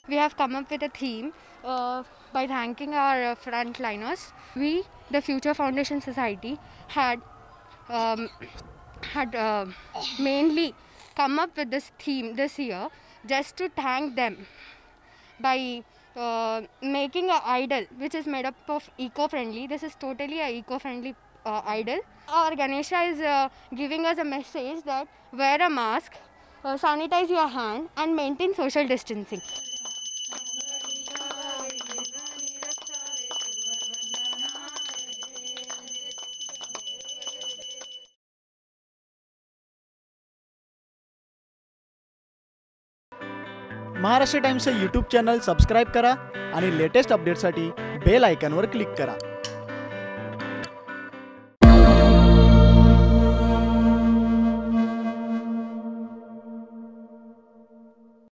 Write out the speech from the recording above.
we have come up with a theme by thanking our frontliners. We, the Future Foundation Society, had um, had mainly come up with this theme this year just to thank them by making a idol which is made up of eco-friendly. This is totally a eco-friendly idol. Our Ganesha is giving us a message that wear a mask, sanitize your hand, and maintain social distancing. Maharashtra टाइम्सचं YouTube channel subscribe करा आणि latest अपडेटसाठी bell आयकॉनवर click करा.